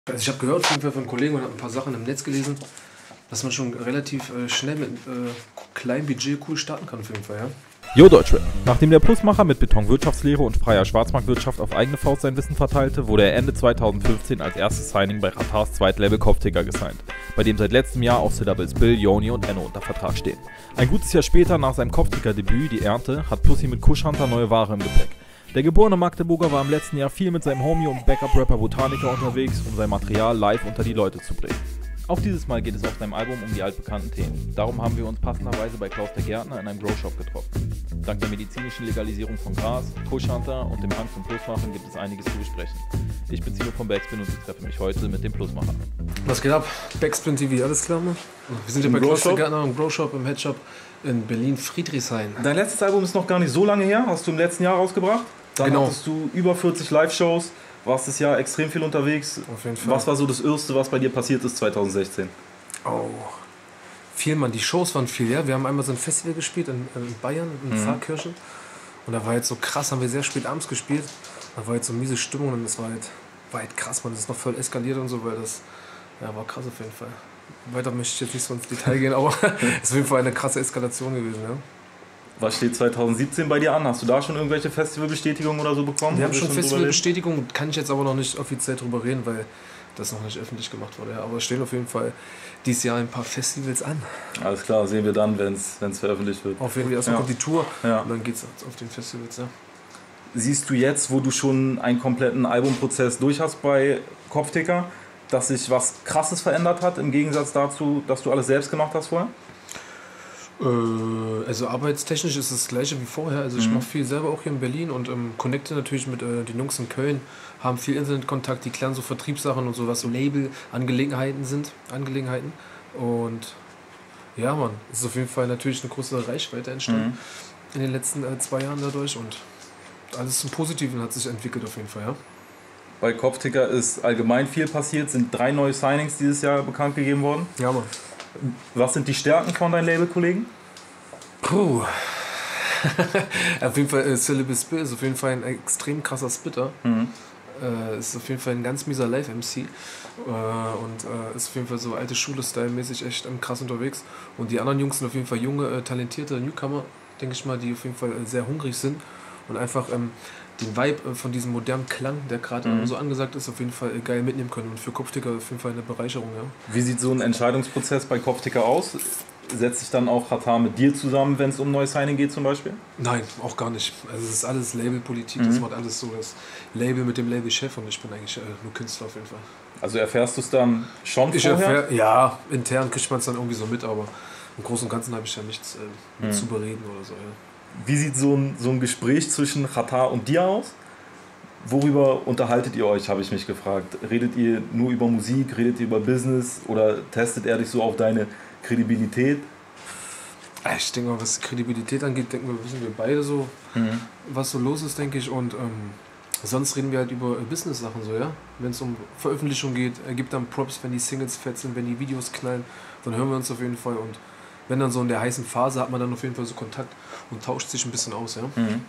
Also ich habe gehört auf jeden Fall von Kollegen und habe ein paar Sachen im Netz gelesen, dass man schon relativ schnell mit kleinem Budget cool starten kann auf jeden Fall, ja. Yo Deutschrap. Nachdem der Plusmacher mit Betonwirtschaftslehre und freier Schwarzmarktwirtschaft auf eigene Faust sein Wissen verteilte, wurde er Ende 2015 als erstes Signing bei Ratars Zweitlabel Kopfticker gesigned, bei dem seit letztem Jahr auch Syllables Bill, Yoni und Enno unter Vertrag stehen. Ein gutes Jahr später nach seinem Kopfticker-Debüt, die Ernte, hat Plussi mit Kush Hunter neue Ware im Gepäck. Der geborene Magdeburger war im letzten Jahr viel mit seinem Homie und Backup-Rapper Botanica unterwegs, um sein Material live unter die Leute zu bringen. Auch dieses Mal geht es auf seinem Album um die altbekannten Themen. Darum haben wir uns passenderweise bei Klaus der Gärtner in einem Grow-Shop getroffen. Dank der medizinischen Legalisierung von Gras, Kush Hunter und dem Hang zum Plusmachen gibt es einiges zu besprechen. Ich bin Zino von Backspin und ich treffe mich heute mit dem Plusmacher. Was geht ab? Backspin TV, alles klar, Mann? Wir sind ja bei Klaus der Gärtner im Grow-Shop, im Headshop in Berlin-Friedrichshain. Dein letztes Album ist noch gar nicht so lange her, hast du im letzten Jahr rausgebracht. Dann genau. Hattest du über 40 Live-Shows, warst das Jahr extrem viel unterwegs. Auf jeden Fall. Was war so das Erste, was bei dir passiert ist 2016? Oh, viel, Mann. Die Shows waren viel, ja. Wir haben einmal so ein Festival gespielt in Bayern, in Pfarrkirchen. Und da war jetzt so krass, haben wir sehr spät abends gespielt. Da war jetzt so miese Stimmung und das war halt krass, man. Das ist noch voll eskaliert und so, weil das war krass auf jeden Fall. Weiter möchte ich jetzt nicht so ins Detail gehen, aber es ist auf jeden Fall eine krasse Eskalation gewesen, ja. Was steht 2017 bei dir an? Hast du da schon irgendwelche Festivalbestätigungen oder so bekommen? Wir haben schon Festivalbestätigungen, kann ich jetzt aber noch nicht offiziell drüber reden, weil das noch nicht öffentlich gemacht wurde. Ja. Aber es stehen auf jeden Fall dieses Jahr ein paar Festivals an. Alles klar, sehen wir dann, wenn es veröffentlicht wird. Auf jeden Fall, erstmal kommt die Tour und dann geht es auf den Festivals. Ja. Siehst du jetzt, wo du schon einen kompletten Albumprozess durch hast bei Kopfticker, dass sich was Krasses verändert hat, im Gegensatz dazu, dass du alles selbst gemacht hast vorher? Also arbeitstechnisch ist es das gleiche wie vorher. Also ich mache viel selber auch hier in Berlin und connecte natürlich mit den Jungs in Köln, haben viel Internetkontakt, die klären so Vertriebssachen und so, was so Label-Angelegenheiten sind. Und ja, Mann, es ist auf jeden Fall natürlich eine große Reichweite entstanden in den letzten 2 Jahren dadurch und alles zum Positiven hat sich entwickelt auf jeden Fall, ja. Bei Kopfticker ist allgemein viel passiert, sind 3 neue Signings dieses Jahr bekannt gegeben worden. Ja, Mann. Was sind die Stärken von deinen Labelkollegen? Puh. Auf jeden Fall, Syllables Bill ist auf jeden Fall ein extrem krasser Spitter. Ist auf jeden Fall ein ganz mieser Live-MC. Und ist auf jeden Fall so alte Schule-Style-mäßig echt krass unterwegs. Und die anderen Jungs sind auf jeden Fall junge, talentierte Newcomer, denke ich mal, die auf jeden Fall sehr hungrig sind und einfach den Vibe von diesem modernen Klang, der gerade so angesagt ist, auf jeden Fall geil mitnehmen können. Und für Kopfticker auf jeden Fall eine Bereicherung. Ja. Wie sieht so ein Entscheidungsprozess bei Kopfticker aus? Setzt sich dann auch Ratar mit dir zusammen, wenn es um neues Signing geht zum Beispiel? Nein, auch gar nicht. Also es ist alles Labelpolitik, das macht alles so das Label mit dem Labelchef und ich bin eigentlich nur Künstler auf jeden Fall. Also erfährst du es dann schon vorher? Ja, intern kriegt man es dann irgendwie so mit, aber im Großen und Ganzen habe ich ja nichts mit zu bereden oder so. Ja. Wie sieht so ein Gespräch zwischen Ratar und dir aus? Worüber unterhaltet ihr euch, habe ich mich gefragt. Redet ihr nur über Musik, redet ihr über Business oder testet er dich so auf deine Kredibilität? Ich denke mal, was Kredibilität angeht, wissen wir beide so, was so los ist, denke ich. Und sonst reden wir halt über Business-Sachen so, ja. Wenn es um Veröffentlichung geht, er gibt dann Props, wenn die Singles fett sind, wenn die Videos knallen, dann hören wir uns auf jeden Fall. Und wenn dann so in der heißen Phase hat man dann auf jeden Fall so Kontakt und tauscht sich ein bisschen aus, ja.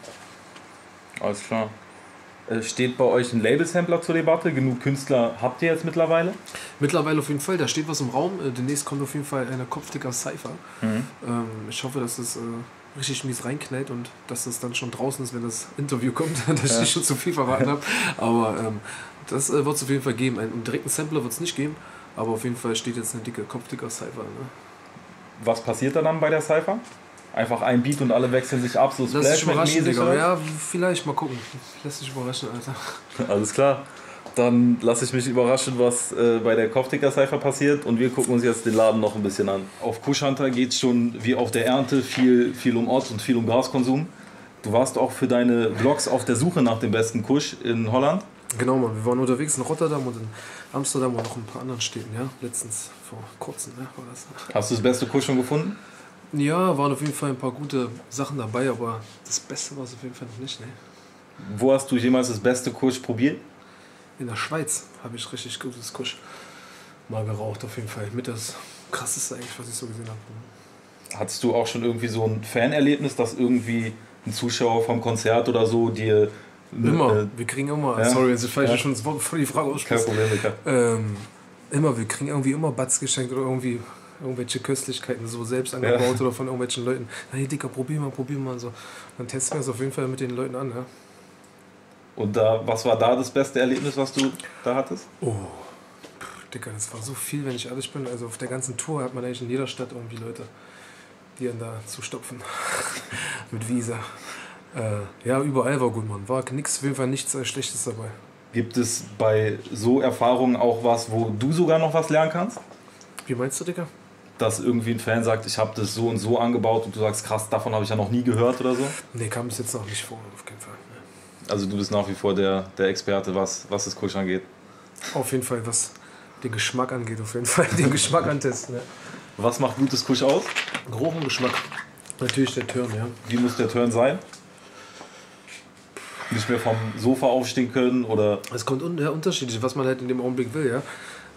Alles klar. Steht bei euch ein Label-Sampler zur Debatte? Genug Künstler habt ihr jetzt mittlerweile? Mittlerweile auf jeden Fall, da steht was im Raum. Demnächst kommt auf jeden Fall eine Kopfticker-Cypher. Ich hoffe, dass das richtig mies reinknallt und dass das dann schon draußen ist, wenn das Interview kommt, dass ich schon zu viel verraten habe. Aber das wird es auf jeden Fall geben. Einen direkten Sampler wird es nicht geben, aber auf jeden Fall steht jetzt eine dicke Kopfticker-Cypher. Ne? Was passiert da dann bei der Cypher? Einfach ein Beat und alle wechseln sich ab, so Lass dich überraschen, Digga. Ja, vielleicht mal gucken. Lass dich überraschen, Alter. Alles klar. Dann lasse ich mich überraschen, was bei der Kopfticker-Cypher passiert und wir gucken uns jetzt den Laden noch ein bisschen an. Auf Kush Hunter geht es schon wie auf der Ernte viel um Orts und viel um Graskonsum. Du warst auch für deine Vlogs auf der Suche nach dem besten Kush in Holland. Genau, Mann. Wir waren unterwegs in Rotterdam und in Amsterdam und noch ein paar anderen Städten, ja. Letztens, vor kurzem, ja, war das. Hast du das beste Kush schon gefunden? Ja, waren auf jeden Fall ein paar gute Sachen dabei, aber das Beste war es auf jeden Fall noch nicht, ne. Wo hast du jemals das beste Kush probiert? In der Schweiz habe ich richtig gutes Kush mal geraucht, auf jeden Fall. Mit das Krasseste eigentlich, was ich so gesehen habe. Hattest du auch schon irgendwie so ein Fanerlebnis, dass irgendwie ein Zuschauer vom Konzert oder so dir Immer, wir kriegen immer, sorry, jetzt falsch schon das Wort, bevor die Frage aussprichst. Kein Problem, Digga. Wir kriegen irgendwie immer Batz geschenkt oder irgendwie irgendwelche Köstlichkeiten so selbst angebaut oder von irgendwelchen Leuten. Hey Dicker, probier mal so. Dann testen wir es auf jeden Fall mit den Leuten an, ja. Und was war da das beste Erlebnis, was du da hattest? Oh, Dicker, das war so viel, wenn ich ehrlich bin. Also auf der ganzen Tour hat man eigentlich in jeder Stadt irgendwie Leute, die einen da zustopfen. Mit Visa. Ja, überall war gut, man. War auf jeden Fall nichts Schlechtes dabei. Gibt es bei so Erfahrungen auch was, wo du sogar noch was lernen kannst? Wie meinst du, Digga? Dass irgendwie ein Fan sagt, ich habe das so und so angebaut und du sagst, krass, davon habe ich ja noch nie gehört oder so? Nee, kam es jetzt noch nicht vor, auf keinen Fall. Also du bist nach wie vor der Experte, was das Kusch angeht? Auf jeden Fall, was den Geschmack angeht, auf jeden Fall den Geschmack antesten. Ja. Was macht gutes Kusch aus? Geruch und Geschmack. Natürlich der Turn, ja. Wie muss der Turn sein? Nicht mehr vom Sofa aufstehen können oder... Es kommt unterschiedlich, was man halt in dem Augenblick will, ja.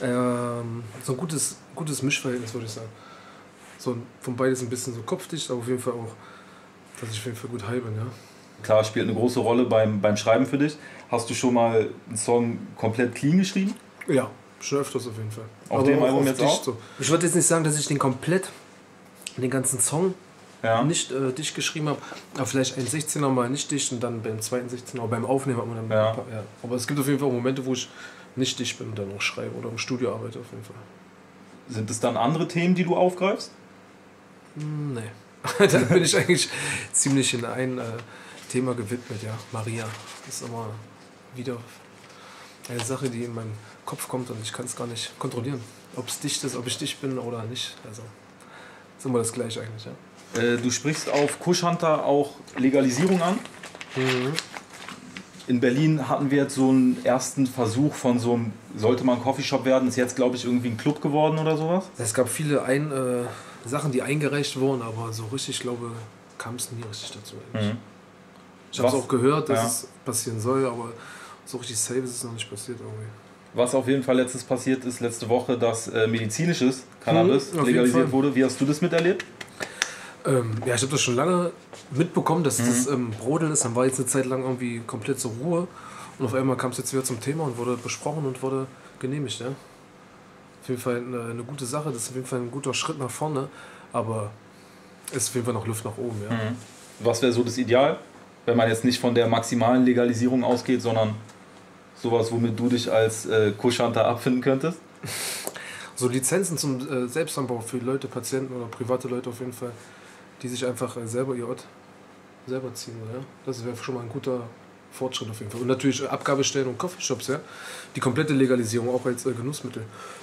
So ein gutes Mischverhältnis, würde ich sagen. So von beides ein bisschen so kopfdicht, aber auf jeden Fall auch, dass ich auf jeden Fall gut high bin, ja. Klar, spielt eine große Rolle beim Schreiben für dich. Hast du schon mal einen Song komplett clean geschrieben? Ja, schon öfters auf jeden Fall. Auf dem Album jetzt auch? So. Ich würde jetzt nicht sagen, dass ich den ganzen Song nicht dicht geschrieben habe, aber vielleicht ein 16er mal nicht dicht und dann beim zweiten 16er, beim Aufnehmen hat man dann ein paar, Aber es gibt auf jeden Fall auch Momente, wo ich nicht dicht bin und dann auch schreibe oder im Studio arbeite auf jeden Fall. Sind es dann andere Themen, die du aufgreifst? Nee. Da bin ich eigentlich ziemlich in ein Thema gewidmet, ja. Maria. Das ist immer wieder eine Sache, die in meinen Kopf kommt und ich kann es gar nicht kontrollieren. Ob es dicht ist, ob ich dicht bin oder nicht. Also ist immer das Gleiche eigentlich, ja. Du sprichst auf Kush Hunter auch Legalisierung an. Mhm. In Berlin hatten wir jetzt so einen ersten Versuch von so einem, sollte man ein Coffeeshop werden, ist jetzt glaube ich irgendwie ein Club geworden oder sowas. Es gab viele Sachen, die eingereicht wurden, aber so richtig, glaube kam es nie richtig dazu eigentlich. Mhm. Ich habe es auch gehört, dass es passieren soll, aber so richtig safe ist es noch nicht passiert irgendwie. Was auf jeden Fall letzte Woche, dass medizinisches Cannabis legalisiert wurde. Wie hast du das miterlebt? Ja, ich habe das schon lange mitbekommen, dass das Brodeln ist. Dann war jetzt eine Zeit lang irgendwie komplett zur Ruhe. Und auf einmal kam es jetzt wieder zum Thema und wurde besprochen und wurde genehmigt. Ja? Auf jeden Fall eine gute Sache, das ist auf jeden Fall ein guter Schritt nach vorne. Aber es ist auf jeden Fall noch Luft nach oben. Ja? Mhm. Was wäre so das Ideal, wenn man jetzt nicht von der maximalen Legalisierung ausgeht, sondern sowas, womit du dich als Kush Hunter abfinden könntest? So Lizenzen zum Selbstanbau für Leute, Patienten oder private Leute auf jeden Fall, die sich einfach selber ihr Ort selber ziehen. Ja? Das wäre schon mal ein guter Fortschritt auf jeden Fall. Und natürlich Abgabestellen und Coffeeshops, ja? Die komplette Legalisierung auch als Genussmittel.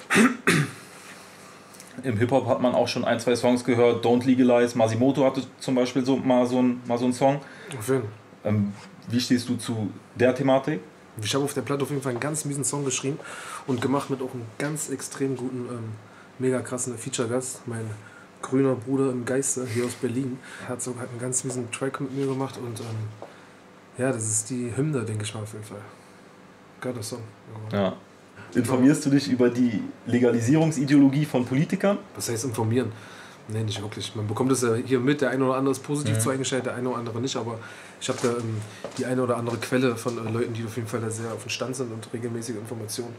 Im Hip-Hop hat man auch schon 1, 2 Songs gehört. Don't Legalize, Masimoto hatte zum Beispiel mal so einen Song. Auf jeden Fall. Wie stehst du zu der Thematik? Ich habe auf der Platte auf jeden Fall einen ganz miesen Song geschrieben und gemacht mit auch einem ganz extrem guten, mega krassen Feature-Gast. Mein grüner Bruder im Geiste hier aus Berlin hat einen ganz miesen Track mit mir gemacht und ja, das ist die Hymne, denke ich mal auf jeden Fall. Geiler Song. Ja. Informierst du dich über die Legalisierungsideologie von Politikern? Was heißt informieren? Nee, nicht wirklich. Man bekommt das ja hier mit, der eine oder andere ist positiv zu eingestellt, der eine oder andere nicht, aber ich habe da die eine oder andere Quelle von Leuten, die auf jeden Fall da sehr auf dem Stand sind und regelmäßige Informationen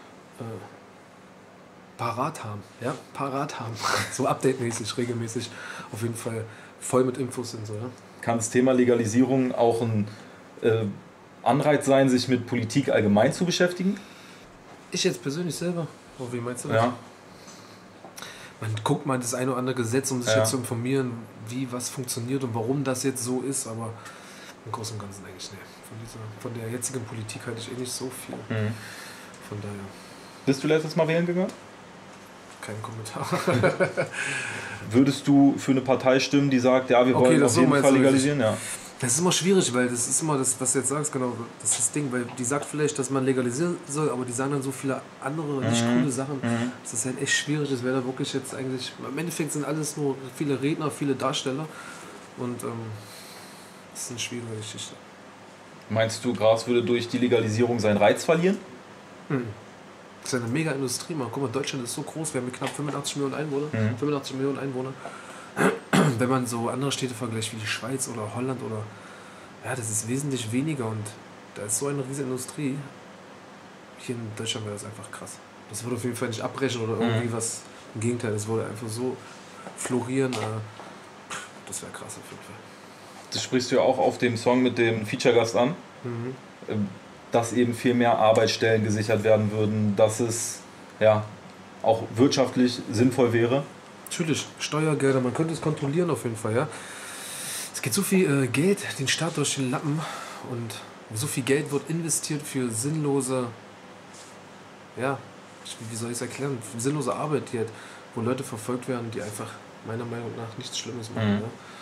parat haben. Ja, parat haben. So update-mäßig, regelmäßig auf jeden Fall voll mit Infos sind. So, ja? Kann das Thema Legalisierung auch ein Anreiz sein, sich mit Politik allgemein zu beschäftigen? Ich jetzt persönlich selber? Oh, wie meinst du das? Ja. Man guckt mal das eine oder andere Gesetz, um sich jetzt zu informieren, wie was funktioniert und warum das jetzt so ist, aber im Großen und Ganzen eigentlich nicht. Von der jetzigen Politik halte ich nicht so viel. Von daher. Bist du letztes Mal wählen gegangen? Kein Kommentar. Würdest du für eine Partei stimmen, die sagt, ja, wir wollen auf jeden Fall legalisieren? Ja. Das ist immer schwierig, weil das ist immer das, was du jetzt sagst, genau, das ist das Ding, weil die sagt vielleicht, dass man legalisieren soll, aber die sagen dann so viele andere, nicht coole Sachen. Das ist halt echt schwierig, das wäre da wirklich jetzt eigentlich, im Endeffekt sind alles nur viele Redner, viele Darsteller und das ist eine schwierige Geschichte. Meinst du, Gras würde durch die Legalisierung seinen Reiz verlieren? Das ist ja eine mega Industrie, man. Guck mal, Deutschland ist so groß, wir haben knapp 85 Millionen Einwohner. 85 Millionen Einwohner. Wenn man so andere Städte vergleicht wie die Schweiz oder Holland oder ja, das ist wesentlich weniger und da ist so eine riesige Industrie. Hier in Deutschland wäre das einfach krass. Das würde auf jeden Fall nicht abbrechen oder irgendwie was. Im Gegenteil, das würde einfach so florieren. Das wäre krass auf jeden Fall. Das sprichst du ja auch auf dem Song mit dem Feature-Gast an, dass eben viel mehr Arbeitsstellen gesichert werden würden, dass es ja auch wirtschaftlich sinnvoll wäre. Natürlich, Steuergelder, man könnte es kontrollieren auf jeden Fall, ja. Es geht so viel Geld den Staat durch den Lappen und so viel Geld wird investiert für sinnlose, ja, wie soll ich es erklären, für sinnlose Arbeit, die halt, wo Leute verfolgt werden, die einfach meiner Meinung nach nichts Schlimmes machen.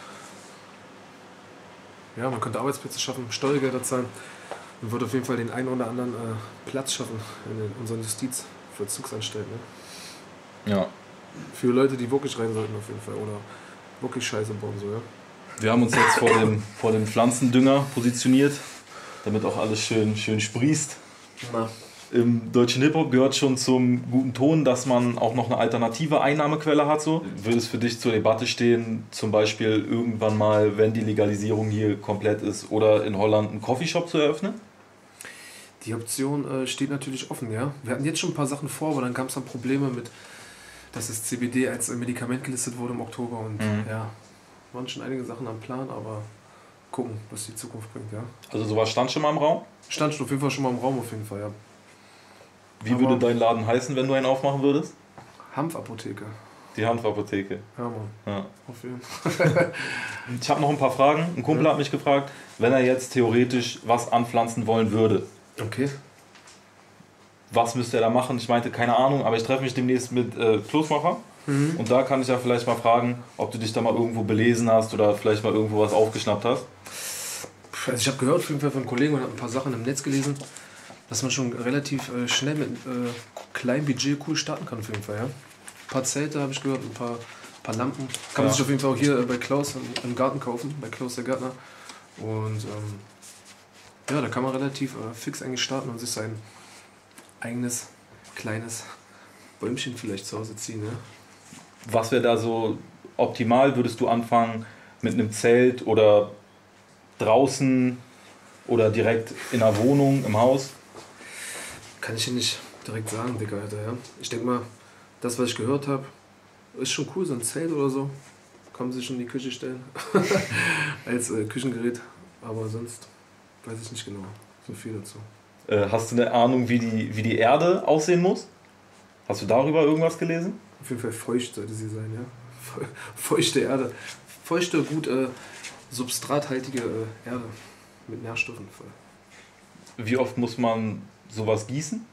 Ja, man könnte Arbeitsplätze schaffen, Steuergelder zahlen und würde auf jeden Fall den einen oder anderen Platz schaffen in unseren Justizvollzugsanstalten. Ne? Ja. Für Leute, die wirklich rein sollten auf jeden Fall oder wirklich Scheiße bauen. So, ja. Wir haben uns jetzt vor dem Pflanzendünger positioniert, damit auch alles schön sprießt. Na. Im deutschen Hip-Hop gehört schon zum guten Ton, dass man auch noch eine alternative Einnahmequelle hat. So. Würde es für dich zur Debatte stehen, zum Beispiel irgendwann mal, wenn die Legalisierung hier komplett ist, oder in Holland einen Coffeeshop zu eröffnen? Die Option steht natürlich offen, ja. Wir hatten jetzt schon ein paar Sachen vor, aber dann gab es dann Probleme mit, dass das CBD als Medikament gelistet wurde im Oktober und ja, waren schon einige Sachen am Plan, aber gucken, was die Zukunft bringt, ja. Also sowas stand schon mal im Raum? Stand schon auf jeden Fall schon mal im Raum, auf jeden Fall, ja. Wie würde dein Laden heißen, wenn du einen aufmachen würdest? Hanfapotheke. Die Hanfapotheke. Ja, Mann. Ja. Auf jeden Fall. Ich habe noch ein paar Fragen. Ein Kumpel hat mich gefragt, wenn er jetzt theoretisch was anpflanzen wollen würde. Okay. Was müsste er da machen? Ich meinte, keine Ahnung, aber ich treffe mich demnächst mit Kloßmacher. Und da kann ich ja vielleicht mal fragen, ob du dich da mal irgendwo belesen hast oder vielleicht mal irgendwo was aufgeschnappt hast. Also ich habe gehört auf jeden Fall von Kollegen und habe ein paar Sachen im Netz gelesen, dass man schon relativ schnell mit kleinem Budget cool starten kann auf jeden Fall. Ja? Ein paar Zelte habe ich gehört, ein paar Lampen. Kann man sich auf jeden Fall auch hier bei Klaus im Garten kaufen, bei Klaus der Gärtner. Und ja, da kann man relativ fix eigentlich starten und sich sein eigenes kleines Bäumchen vielleicht zu Hause ziehen. Ja? Was wäre da so optimal? Würdest du anfangen mit einem Zelt oder draußen oder direkt in einer Wohnung, im Haus? Kann ich dir nicht direkt sagen, Digga, Alter, ja. Ich denke mal, das, was ich gehört habe, ist schon cool, so ein Zelt oder so. Kann man sich schon in die Küche stellen. Als Küchengerät. Aber sonst weiß ich nicht genau so viel dazu. Hast du eine Ahnung, wie die Erde aussehen muss? Hast du darüber irgendwas gelesen? Auf jeden Fall feucht sollte sie sein, ja. Feuchte Erde. Feuchte, gut substrathaltige Erde. Mit Nährstoffen voll. Wie oft muss man sowas gießen?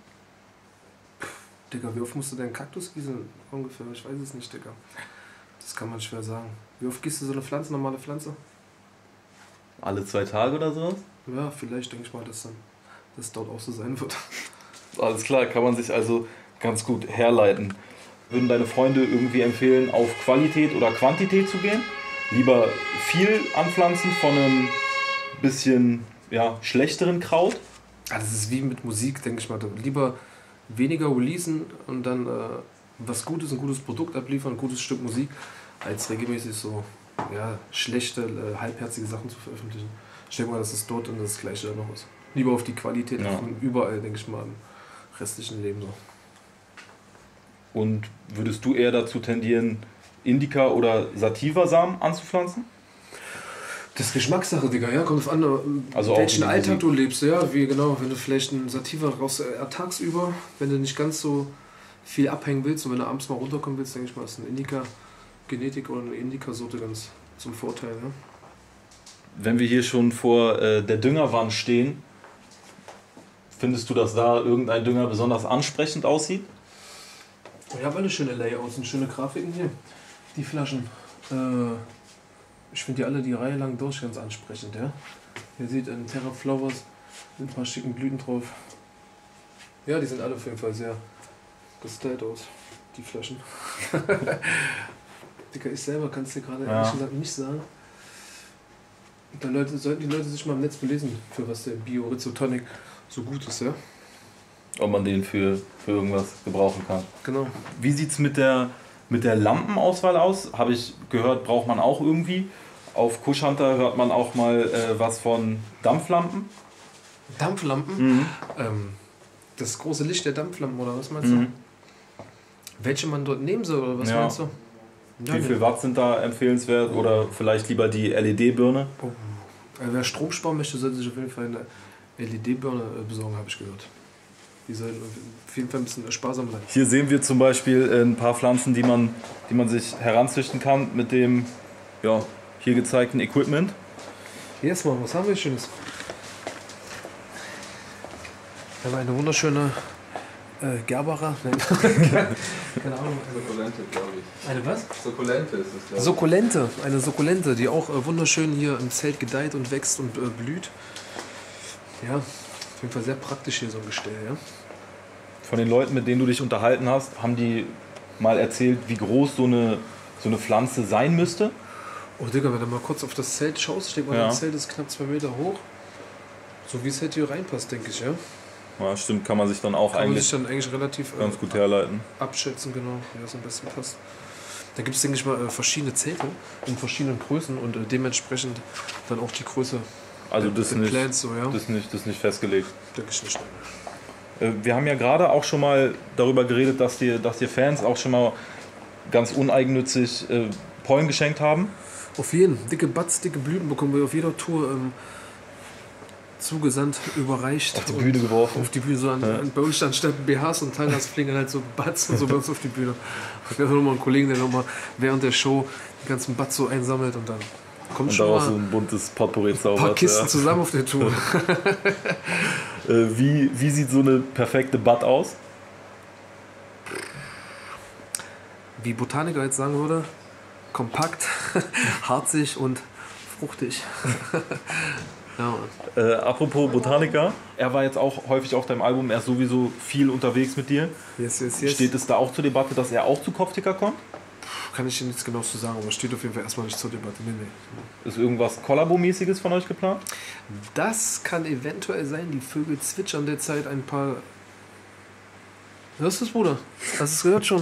Digga, wie oft musst du deinen Kaktus gießen? Ungefähr, ich weiß es nicht, Digga. Das kann man schwer sagen. Wie oft gießt du so eine Pflanze, normale Pflanze? Alle 2 Tage oder sowas? Ja, vielleicht denke ich mal, dass das dort auch so sein wird. Alles klar, kann man sich also ganz gut herleiten. Würden deine Freunde irgendwie empfehlen, auf Qualität oder Quantität zu gehen? Lieber viel anpflanzen von einem bisschen schlechteren Kraut? Also das ist wie mit Musik, denke ich mal. Lieber weniger releasen und dann was Gutes, ein gutes Produkt abliefern, ein gutes Stück Musik, als regelmäßig so schlechte, halbherzige Sachen zu veröffentlichen. Ich denke mal, dass es dort und das Gleiche dann noch ist. Lieber auf die Qualität achten, überall, denke ich mal, im restlichen Leben so. Und würdest du eher dazu tendieren, Indica oder Sativa-Samen anzupflanzen? Das ist Geschmackssache, Digga, ja, kommt auf an, also welchen Alltag du lebst, ja, wie genau, wenn du vielleicht einen Sativa raus tagsüber, wenn du nicht ganz so viel abhängen willst und wenn du abends mal runterkommen willst, denke ich mal, ist eine Indica-Genetik oder eine Indica-Sorte ganz zum Vorteil, ne? Wenn wir hier schon vor der Düngerwand stehen, findest du, dass da irgendein Dünger besonders ansprechend aussieht? Ich habe alle schöne Layouts und schöne Grafiken hier. Die Flaschen. Ich finde die alle die Reihe lang durch ganz ansprechend. Ja? Ihr seht ein Terra Flowers mit ein paar schicken Blüten drauf. Ja, die sind alle auf jeden Fall sehr gestylt aus, die Flaschen. Digga, ich selber kann es dir gerade ehrlich gesagt nicht sagen. Sollten die Leute sich mal im Netz belesen, für was der Bio-Rizotonic so gut ist, ja? Ob man den für irgendwas gebrauchen kann. Genau. Wie sieht es mit der Lampenauswahl aus? Habe ich gehört, braucht man auch irgendwie. Auf Kush Hunter hört man auch mal was von Dampflampen. Dampflampen? Das große Licht der Dampflampen, oder was meinst du? Welche man dort nehmen soll, oder was meinst du? Ja, wie viel Watt sind da empfehlenswert? Oder vielleicht lieber die LED-Birne? Wer Strom sparen möchte, sollte sich auf jeden Fall eine LED-Birne besorgen, habe ich gehört. Die sollen auf jeden Fall ein bisschen sparsam sein. Hier sehen wir zum Beispiel ein paar Pflanzen, die man sich heranzüchten kann mit dem hier gezeigten Equipment. Jetzt mal, was haben wir Schönes? Wir haben eine wunderschöne Gerberer. Keine Ahnung. Sukkulente, glaube ich. Eine was? Sukkulente ist es, glaube ich. Sukkulente. Eine Sukkulente, die auch wunderschön hier im Zelt gedeiht und wächst und blüht. Ja, auf jeden Fall sehr praktisch hier so ein Gestell, ja. Von den Leuten, mit denen du dich unterhalten hast, haben die mal erzählt, wie groß so eine Pflanze sein müsste? Oh Digga, wenn du mal kurz auf das Zelt schaust, ich denke mal, das Zelt ist knapp 2 Meter hoch. So wie es halt hier reinpasst, denke ich, ja. Ja, stimmt, kann man sich dann auch eigentlich relativ ganz gut herleiten. Abschätzen, genau, wie das am besten passt. Da gibt es, denke ich mal, verschiedene Zelte in verschiedenen Größen und dementsprechend dann auch die Größe also das der Plans, so, ja. Das ist nicht festgelegt. Denke ich nicht. Wir haben ja gerade auch schon mal darüber geredet, dass dir Fans auch schon mal ganz uneigennützig Pollen geschenkt haben. Auf jeden. Dicke Buds, dicke Blüten bekommen wir auf jeder Tour zugesandt, überreicht. Auf die Bühne geworfen. Auf die Bühne, so bei uns stand statt BHs und Teilers fliegen halt so Buds und so bei uns auf die Bühne. Ich habe nochmal einen Kollegen, der nochmal während der Show die ganzen Buds so einsammelt und dann kommt schon mal so ein buntes Potpourri zaubert. Ein paar Kisten zusammen auf der Tour. Wie sieht so eine perfekte Bud aus? Wie Botaniker jetzt sagen würde, kompakt, harzig und fruchtig. Ja, apropos Botaniker, er war jetzt auch häufig auf deinem Album, er ist sowieso viel unterwegs mit dir. Yes. Steht es da auch zur Debatte, dass er auch zu Kopfticker kommt? Kann ich dir nichts genau zu sagen, aber steht auf jeden Fall erstmal nicht zur Debatte. Nee. Ist irgendwas Kollabo-mäßiges von euch geplant? Das kann eventuell sein, die Vögel zwitschern derzeit ein paar... Hörst du es, Bruder? Hast du es gehört schon?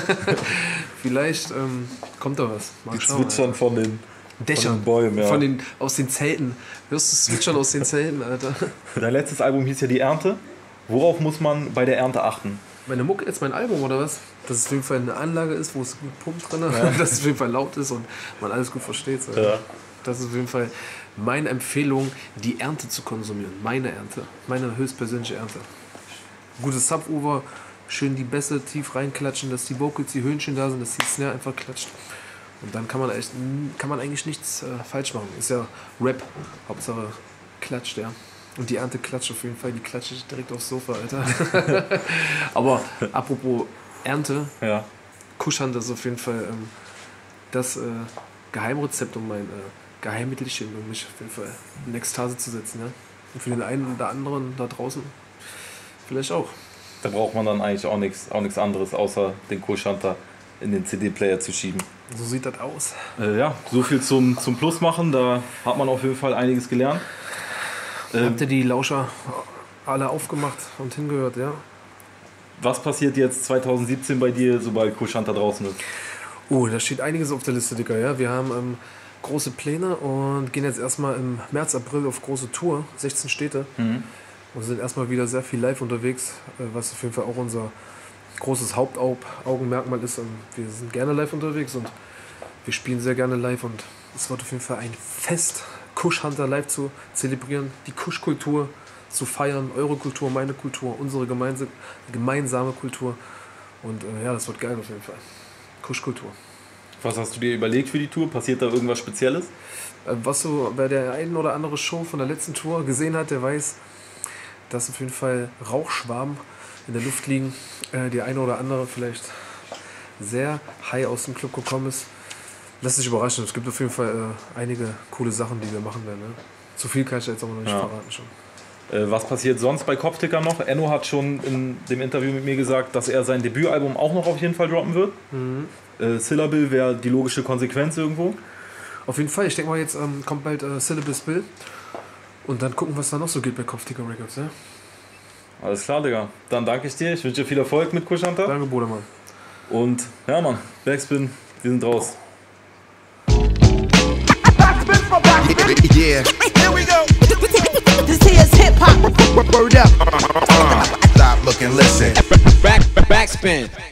Vielleicht kommt da was. Mal schauen. Zwitschern von den Dächern, von den Bäumen, ja. Aus den Zelten. Hörst du es zwitschern aus den Zelten, Alter? Dein letztes Album hieß ja Die Ernte. Worauf muss man bei der Ernte achten? Meine Mucke ist mein Album, oder was? Dass es auf jeden Fall eine Anlage ist, wo es gut pumpt drin, dass es auf jeden Fall laut ist und man alles gut versteht. So. Ja. Das ist auf jeden Fall meine Empfehlung, die Ernte zu konsumieren. Meine Ernte. Meine höchstpersönliche Ernte. Gutes Subwoofer, schön die Bässe tief reinklatschen, dass die Vocals, die Höhnchen da sind, dass die Snare einfach klatscht. Und dann kann man eigentlich nichts falsch machen. Ist ja Rap, Hauptsache klatscht, ja. Und die Ernte klatscht auf jeden Fall, die klatscht direkt aufs Sofa, Alter. Aber apropos Ernte, ja. Kuschhand ist auf jeden Fall das Geheimrezept, um mein Geheimmittelchen, um mich auf jeden Fall in Ekstase zu setzen. Ja? Und für den einen oder anderen da draußen vielleicht auch. Da braucht man dann eigentlich auch nichts anderes, außer den Kuschhunter in den CD-Player zu schieben. So sieht das aus. Ja, so viel zum Plus machen, da hat man auf jeden Fall einiges gelernt. Habt ihr die Lauscher alle aufgemacht und hingehört, ja? Was passiert jetzt 2017 bei dir, sobald Kuschhunter draußen ist? Oh, da steht einiges auf der Liste, Digga. Ja? Wir haben große Pläne und gehen jetzt erstmal im März, April auf große Tour, 16 Städte. Und sind erstmal wieder sehr viel live unterwegs, was auf jeden Fall auch unser großes Hauptaugenmerkmal ist. Wir sind gerne live unterwegs und wir spielen sehr gerne live und es wird auf jeden Fall ein Fest, Kuschhunter live zu zelebrieren, die Kuschkultur zu feiern, eure Kultur, meine Kultur, unsere gemeinsame Kultur. Und ja, das wird geil auf jeden Fall. Kuschkultur. Was hast du dir überlegt für die Tour? Passiert da irgendwas Spezielles? Was so bei der einen oder andere Show von der letzten Tour gesehen hat, der weiß, dass auf jeden Fall Rauchschwaben in der Luft liegen. Die eine oder andere vielleicht sehr high aus dem Club gekommen ist. Lass dich überraschen. Es gibt auf jeden Fall einige coole Sachen, die wir machen werden. Ne? Zu viel kann ich jetzt aber noch nicht verraten schon. Was passiert sonst bei Kopfticker noch? Enno hat schon in dem Interview mit mir gesagt, dass er sein Debütalbum auch noch auf jeden Fall droppen wird. Syllable wäre die logische Konsequenz irgendwo. Auf jeden Fall. Ich denke mal, jetzt kommt bald Syllable Spill. Und dann gucken, was da noch so geht bei Kopfticker Records. Ja? Alles klar, Digga. Dann danke ich dir. Ich wünsche dir viel Erfolg mit Kuschhunter. Danke, Bruder, Mann. Und ja, Mann. Backspin. Wir sind raus. Yeah. Here we go. This here's hip hop. Word up. Stop, look, and listen. Backspin.